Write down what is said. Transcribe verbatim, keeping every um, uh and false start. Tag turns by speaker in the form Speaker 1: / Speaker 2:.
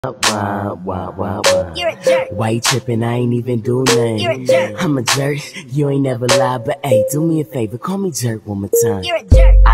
Speaker 1: Why, why, why, why?
Speaker 2: You're a jerk.
Speaker 1: Why you trippin'? I ain't even do nothing.
Speaker 2: You're a jerk.
Speaker 1: I'm a jerk. You ain't never lied, but hey, do me a favor, call me jerk one more time.
Speaker 2: You're a jerk.